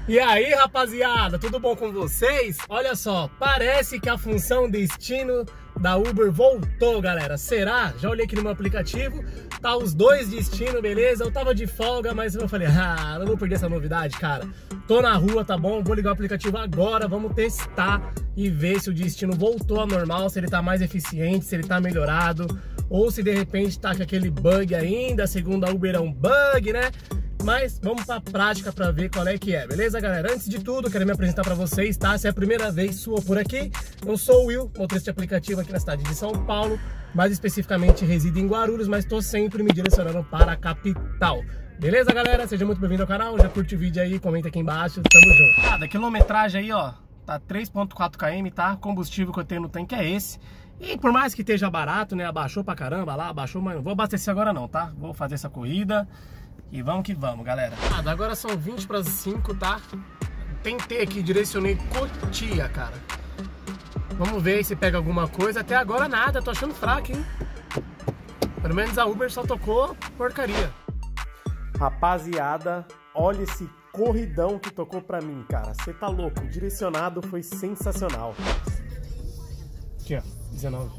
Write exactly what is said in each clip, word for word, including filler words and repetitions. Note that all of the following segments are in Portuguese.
E aí, rapaziada, tudo bom com vocês? Olha só, parece que a função destino da Uber voltou, galera. Será? Já olhei aqui no meu aplicativo, tá os dois destinos, beleza? Eu tava de folga, mas eu falei, ah, não vou perder essa novidade, cara. Tô na rua, tá bom? Vou ligar o aplicativo agora, vamos testar e ver se o destino voltou ao normal, se ele tá mais eficiente, se ele tá melhorado, ou se de repente tá com aquele bug ainda, segundo a Uber é um bug, né? Mas vamos pra prática pra ver qual é que é, beleza, galera? Antes de tudo, quero me apresentar pra vocês, tá? Se é a primeira vez sua por aqui, eu sou o Will, motorista de aplicativo aqui na cidade de São Paulo, mais especificamente resido em Guarulhos, mas tô sempre me direcionando para a capital. Beleza, galera? Seja muito bem-vindo ao canal, já curte o vídeo aí, comenta aqui embaixo, tamo junto. Ah, da quilometragem aí, ó, tá três ponto quatro quilômetros, tá? O combustível que eu tenho no tanque é esse. E por mais que esteja barato, né, abaixou pra caramba lá, abaixou, mas não vou abastecer agora não, tá? Vou fazer essa corrida. E vamos que vamos, galera. Ah, agora são vinte para as cinco, tá? Tentei aqui, direcionei Cotia, cara. Vamos ver se pega alguma coisa. Até agora nada, tô achando fraco, hein? Pelo menos a Uber só tocou porcaria. Rapaziada, olha esse corridão que tocou pra mim, cara. Você tá louco, o direcionado foi sensacional. Aqui, ó, dezenove.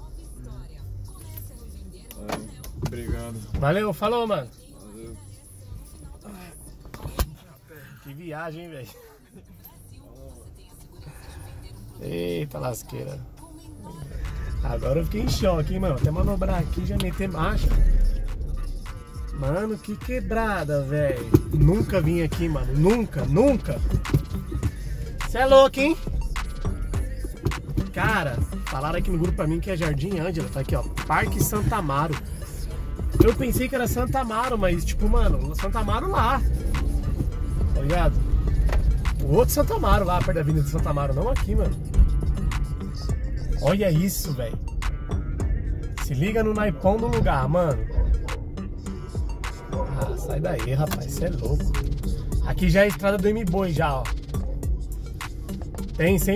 Obrigado. Valeu, falou, mano. Que viagem, velho. Eita lasqueira. Agora eu fiquei em choque, hein, mano. Até manobrar aqui, já meter marcha. Mano, que quebrada, velho. Nunca vim aqui, mano. Nunca, nunca. Você é louco, hein? Cara, falaram aqui no grupo pra mim que é Jardim Ângela. Tá aqui, ó. Parque Santa Amaro. Eu pensei que era Santa Amaro, mas tipo, mano, Santa Amaro lá. Tá ligado? O outro Santa Amaro lá, perto da Avenida de Santa Amaro, não aqui, mano. Olha isso, velho. Se liga no naipão do lugar, mano. Ah, sai daí, rapaz, você é louco. Aqui já é a estrada do M-Boi já, ó. Tem, sim.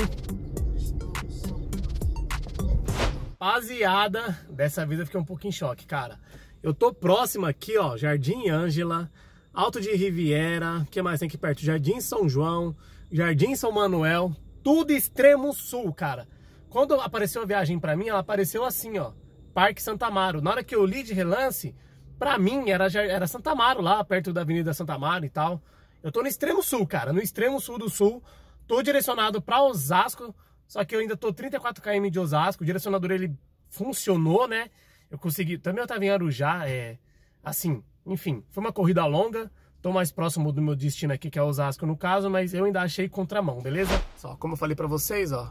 Rapaziada, dessa vez eu fiquei um pouco em choque, cara. Eu tô próximo aqui, ó, Jardim Ângela, Alto de Riviera, o que mais tem aqui perto? Jardim São João, Jardim São Manuel, tudo extremo sul, cara. Quando apareceu a viagem pra mim, ela apareceu assim, ó, Parque Santa Amaro. Na hora que eu li de relance, pra mim era, era Santa Amaro, lá perto da Avenida Santa Amaro e tal. Eu tô no extremo sul, cara, no extremo sul do sul, tô direcionado pra Osasco, só que eu ainda tô trinta e quatro quilômetros de Osasco, o direcionador ele funcionou, né? Eu consegui, também eu tava em Arujá, é, assim, enfim, foi uma corrida longa, tô mais próximo do meu destino aqui, que é Osasco no caso, mas eu ainda achei contramão, beleza? Só, como eu falei pra vocês, ó,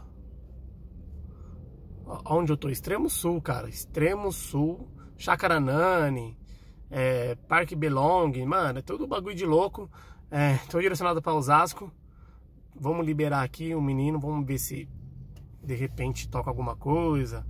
ó onde eu tô, extremo sul, cara, extremo sul, Chacaranane, é, Parque Belong, mano, é tudo bagulho de louco, é, tô direcionado pra Osasco, vamos liberar aqui o menino, vamos ver se de repente toca alguma coisa.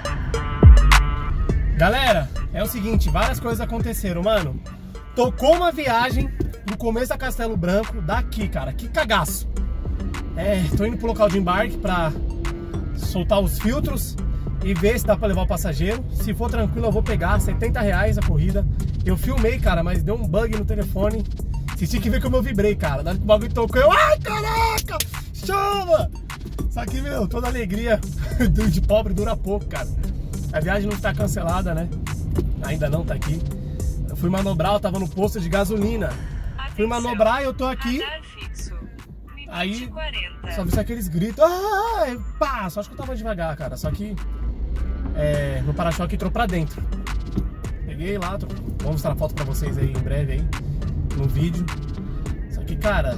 Galera, é o seguinte, várias coisas aconteceram, mano. Tocou uma viagem no começo da Castelo Branco, daqui, cara, que cagaço. É, tô indo pro local de embarque pra soltar os filtros e ver se dá pra levar o passageiro. Se for tranquilo, eu vou pegar, setenta reais a corrida. Eu filmei, cara, mas deu um bug no telefone. Vocês tinham que ver como eu vibrei, cara. Na hora que o bagulho tocou, eu, ai, caraca, chuva! Só que, meu, toda alegria de pobre dura pouco, cara. A viagem não está cancelada, né? Ainda não tá aqui. Eu fui manobrar, eu tava no posto de gasolina. Atenção, fui manobrar e eu tô aqui. Fixo, aí só vi aqueles gritos. Ah, pá! Só acho que eu tava devagar, cara. Só que é, meu para-choque entrou pra dentro. Peguei lá, tô, vou mostrar a foto pra vocês aí em breve aí, no vídeo. Só que, cara,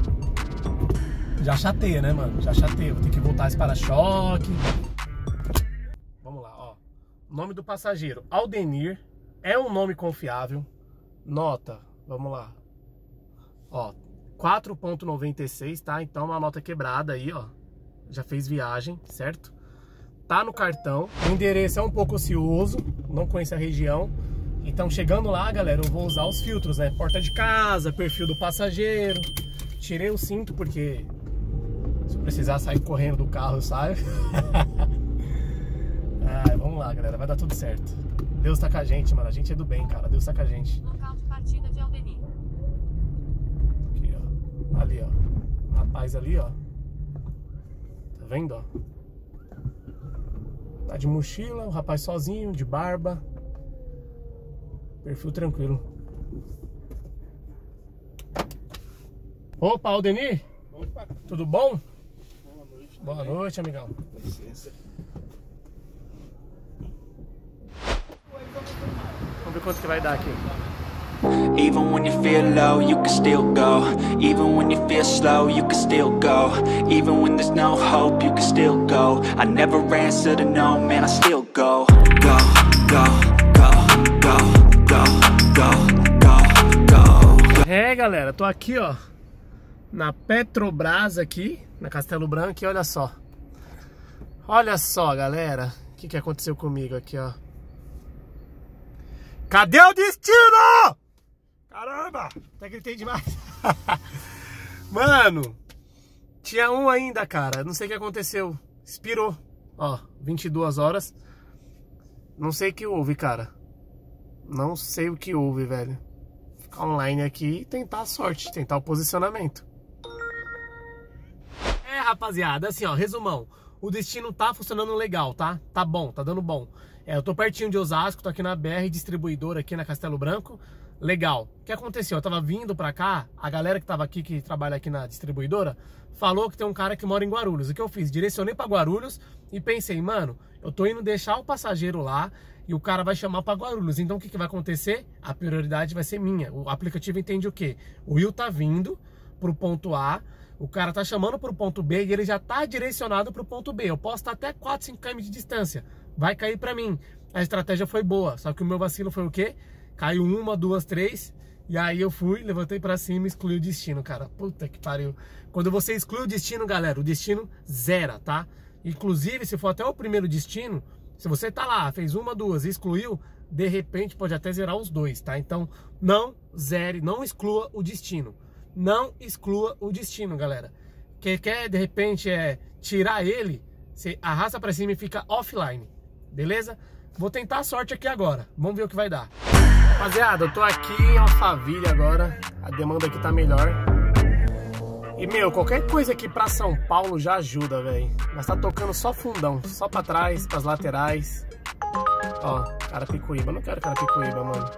já chateia, né, mano? Já chateia. Vou ter que voltar esse para-choque. Nome do passageiro, Aldenir, é um nome confiável. Nota, vamos lá. Ó, quatro ponto noventa e seis, tá? Então uma nota quebrada aí, ó. Já fez viagem, certo? Tá no cartão. O endereço é um pouco ocioso, não conheço a região. Então chegando lá, galera, eu vou usar os filtros, né? Porta de casa, perfil do passageiro. Tirei o cinto porque se eu precisar sair correndo do carro, eu saio. Ah, vamos lá, galera, vai dar tudo certo. Deus tá com a gente, mano. A gente é do bem, cara. Deus tá com a gente. Local de partida de Aldenir. Aqui, ó. Ali, ó. rapaz ali, ó. Tá vendo, ó? Tá de mochila, o rapaz sozinho, de barba. Perfil tranquilo. Opa, Aldenir? Opa. Tudo bom? Boa noite. Boa noite, amigão. Com licença. Vamos ver quanto que vai dar aqui. Even when you feel low, you can still go. Even when you feel slow, you can still go. Even when there's no hope, you can still go. I never answer to no, man, I still go. Go, go, go, go, go, go, go, go. É, galera, tô aqui, ó, na Petrobras aqui, na Castelo Branco, e olha só. Olha só, galera, o que que aconteceu comigo aqui, ó. Cadê o destino? Caramba, até gritei demais. Mano, tinha um ainda, cara, não sei o que aconteceu. Expirou, ó, vinte e duas horas. Não sei o que houve, cara. Não sei o que houve, velho. Ficar online aqui e tentar a sorte, tentar o posicionamento. É, rapaziada, assim, ó, resumão. O destino tá funcionando legal, tá? Tá bom, tá dando bom. É, eu tô pertinho de Osasco, tô aqui na B R Distribuidora, aqui na Castelo Branco. Legal. O que aconteceu? Eu tava vindo pra cá, a galera que tava aqui, que trabalha aqui na distribuidora, falou que tem um cara que mora em Guarulhos. O que eu fiz? Direcionei pra Guarulhos e pensei, mano, eu tô indo deixar o passageiro lá e o cara vai chamar pra Guarulhos. Então o que que vai acontecer? A prioridade vai ser minha. O aplicativo entende o quê? O Will tá vindo pro ponto A, o cara tá chamando pro ponto B e ele já tá direcionado pro ponto B. Eu posso estar até quatro, cinco quilômetros de distância. Vai cair pra mim. A estratégia foi boa, só que o meu vacilo foi o quê? Caiu uma, duas, três, e aí eu fui, levantei pra cima e excluí o destino, cara. Puta que pariu. Quando você exclui o destino, galera, o destino zera, tá? Inclusive, se for até o primeiro destino, se você tá lá, fez uma, duas e excluiu, de repente pode até zerar os dois, tá? Então, não zere, não exclua o destino. Não exclua o destino, galera. Quem quer, de repente, é tirar ele, você arrasta pra cima e fica offline, beleza? Vou tentar a sorte aqui agora, vamos ver o que vai dar. Rapaziada, eu tô aqui em Alphaville agora, a demanda aqui tá melhor. E, meu, qualquer coisa aqui pra São Paulo já ajuda, velho. Mas tá tocando só fundão, só pra trás, pras laterais. Ó, Carapicuíba, não quero Carapicuíba, mano.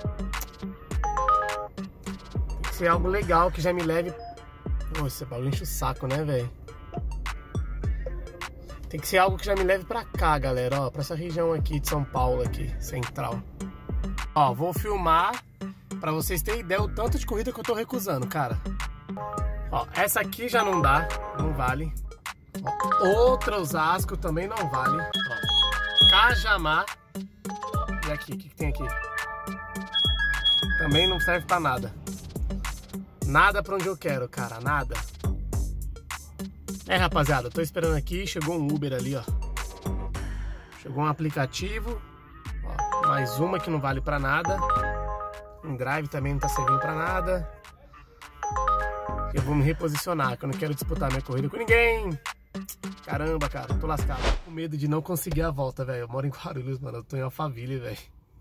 Tem que ser algo legal que já me leve... Nossa, esse bagulho enche o saco, né, velho? Tem que ser algo que já me leve pra cá, galera, ó, pra essa região aqui de São Paulo, aqui, central. Ó, vou filmar pra vocês terem ideia o tanto de corrida que eu tô recusando, cara. Ó, essa aqui já não dá, não vale. Ó, outra Osasco também não vale. Ó, Cajamar. E aqui, o que, que tem aqui? Também não serve pra nada. Nada pra onde eu quero, cara, nada. É, rapaziada, eu tô esperando aqui, chegou um Uber ali, ó. Chegou um aplicativo. Ó, mais uma que não vale pra nada. Um drive também não tá servindo pra nada. Eu vou me reposicionar, que eu não quero disputar minha corrida com ninguém. Caramba, cara, tô lascado. Tô com medo de não conseguir a volta, velho. Eu moro em Guarulhos, mano, eu tô em Alphaville, velho.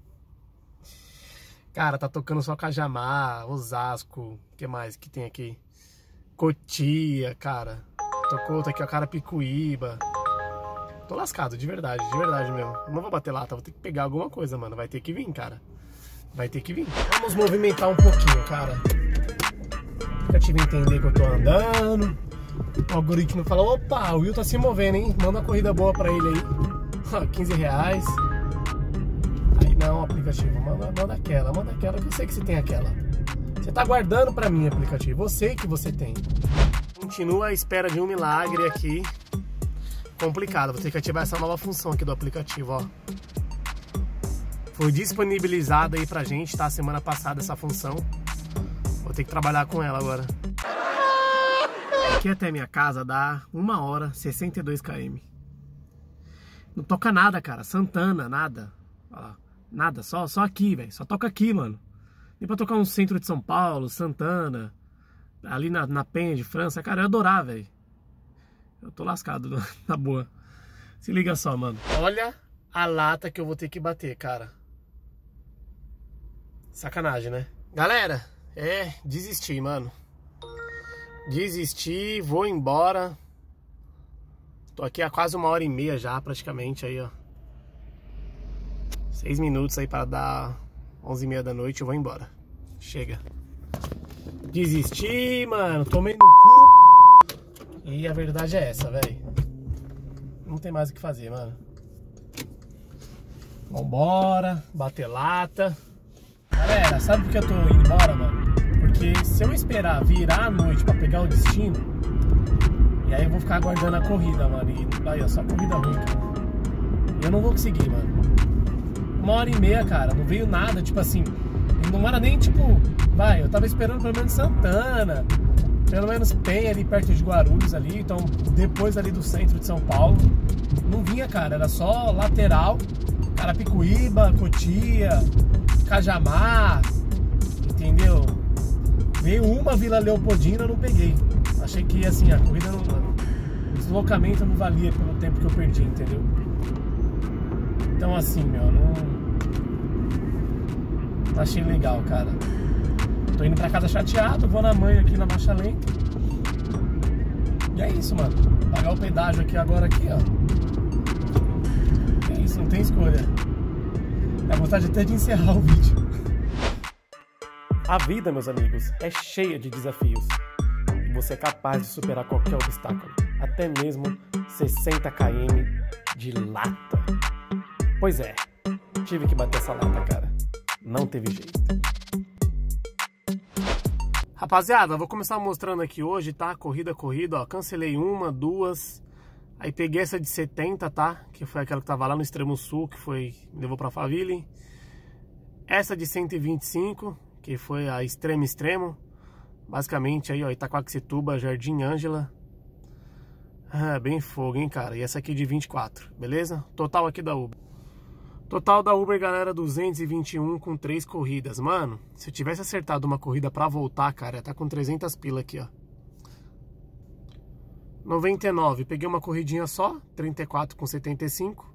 Cara, tá tocando só Cajamar, Osasco, o que mais que tem aqui? Cotia, cara. Tocou outra aqui, ó, Carapicuíba. Tô lascado, de verdade, de verdade mesmo. Eu não vou bater lata, vou ter que pegar alguma coisa, mano. Vai ter que vir, cara. Vai ter que vir. Vamos movimentar um pouquinho, cara. O aplicativo entender que eu tô andando. O algoritmo fala, opa, o Will tá se movendo, hein? Manda uma corrida boa pra ele aí. quinze reais. Aí não, aplicativo, manda, manda aquela, manda aquela, que eu sei que você tem aquela. Você tá guardando pra mim, aplicativo. Eu sei que você tem. Continua à espera de um milagre aqui. Complicado, vou ter que ativar essa nova função aqui do aplicativo, ó. Foi disponibilizada aí pra gente, tá? Semana passada essa função. Vou ter que trabalhar com ela agora. Aqui até minha casa dá uma hora, sessenta e dois quilômetros. Não toca nada, cara. Santana, nada. Olha lá. Nada, só, só aqui, velho. Só toca aqui, mano. Nem pra tocar um centro de São Paulo, Santana, ali na, na Penha de França. Cara, eu ia adorar, velho. Eu tô lascado, na boa. Se liga só, mano. Olha a lata que eu vou ter que bater, cara. Sacanagem, né? Galera, é, desisti, mano. Desisti, vou embora. Tô aqui há quase uma hora e meia já, praticamente, aí, ó. Seis minutos aí para dar onze e meia da noite, eu vou embora. Chega. Desisti, mano, tomei no cu. E a verdade é essa, velho. Não tem mais o que fazer, mano. Vambora, bater lata. Galera, sabe por que eu tô indo embora, mano? Porque se eu esperar virar a noite pra pegar o destino, e aí eu vou ficar aguardando a corrida, mano. E aí, ó, só corrida ruim, cara. E eu não vou conseguir, mano. Uma hora e meia, cara, não veio nada, tipo assim. Não era nem tipo, vai, eu tava esperando pelo menos Santana, pelo menos Penha ali perto de Guarulhos ali, então depois ali do centro de São Paulo. Não vinha, cara, era só lateral, Carapicuíba, Cotia, Cajamar, entendeu? Veio uma Vila Leopoldina, eu não peguei. Achei que, assim, a corrida não... O deslocamento não valia pelo tempo que eu perdi, entendeu? Então, assim, meu, não... Não achei legal, cara. Tô indo pra casa chateado, vou na mãe aqui na marcha lenta. E é isso, mano. Pagar o pedágio aqui agora, aqui, ó. É isso, não tem escolha. Dá vontade até de encerrar o vídeo. A vida, meus amigos, é cheia de desafios. E você é capaz de superar qualquer obstáculo. Até mesmo sessenta quilômetros de lata. Pois é, tive que bater essa lata, cara. Não teve jeito. Rapaziada, vou começar mostrando aqui hoje, tá? Corrida, corrida, ó. Cancelei uma, duas. Aí peguei essa de setenta, tá? Que foi aquela que tava lá no extremo sul, que foi... Me levou pra Faville. Essa de cento e vinte e cinco, que foi a extremo extremo. Basicamente aí, ó, Itaquaquecetuba, Jardim Ângela. Ah, bem fogo, hein, cara? E essa aqui de vinte e quatro, beleza? Total aqui da Uber. Total da Uber, galera, duzentos e vinte e um com três corridas. Mano, se eu tivesse acertado uma corrida pra voltar, cara, tá com trezentas pila aqui, ó. noventa e nove, peguei uma corridinha só, trinta e quatro com setenta e cinco.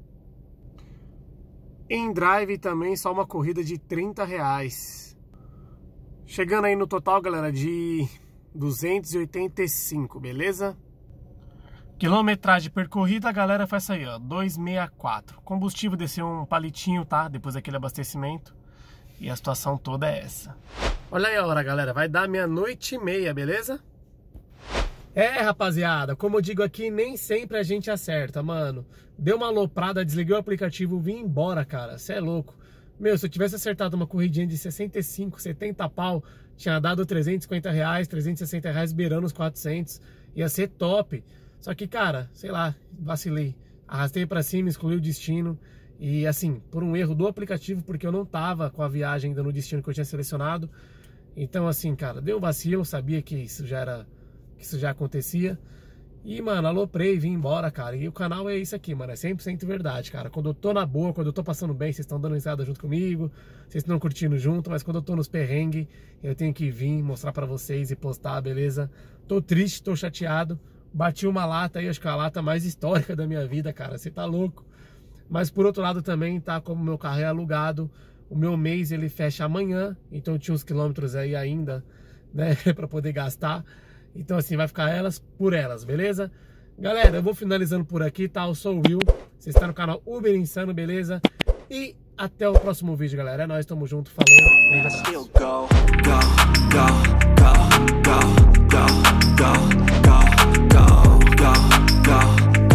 Em Drive também, só uma corrida de trinta reais. Chegando aí no total, galera, de duzentos e oitenta e cinco, beleza? Quilometragem percorrida, a galera faz isso aí, ó, duzentos e sessenta e quatro. Combustível desceu um palitinho, tá? Depois daquele abastecimento. E a situação toda é essa. Olha aí a hora, galera. Vai dar meia-noite e meia, beleza? É, rapaziada, como eu digo aqui, nem sempre a gente acerta, mano. Deu uma aloprada, desliguei o aplicativo, vim embora, cara. Cê é louco. Meu, se eu tivesse acertado uma corridinha de sessenta e cinco, setenta pau, tinha dado trezentos e cinquenta reais, trezentos e sessenta reais, beirando os quatrocentos. Ia ser top. Só que, cara, sei lá, vacilei. Arrastei pra cima, excluí o destino. E assim, por um erro do aplicativo, porque eu não tava com a viagem ainda no destino que eu tinha selecionado. Então, assim, cara, deu um vacilo, sabia que isso já era... que isso já acontecia. E, mano, aloprei, vim embora, cara. E o canal é isso aqui, mano, é cem por cento verdade, cara. Quando eu tô na boa, quando eu tô passando bem, vocês estão dando risada junto comigo, vocês estão curtindo junto, mas quando eu tô nos perrengues, eu tenho que vir mostrar pra vocês e postar, beleza? Tô triste, tô chateado. Bati uma lata aí, acho que é a lata mais histórica da minha vida, cara. Você tá louco. Mas por outro lado também, tá? Como meu carro é alugado, o meu mês ele fecha amanhã. Então tinha uns quilômetros aí ainda, né? Pra poder gastar. Então assim, vai ficar elas por elas, beleza? Galera, eu vou finalizando por aqui, tá? Eu sou o Will. Você está no canal Uber Insano, beleza? E até o próximo vídeo, galera. É nóis, tamo junto. Falou. Beijo,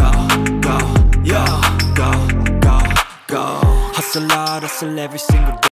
Hustle hard, hustle every single day.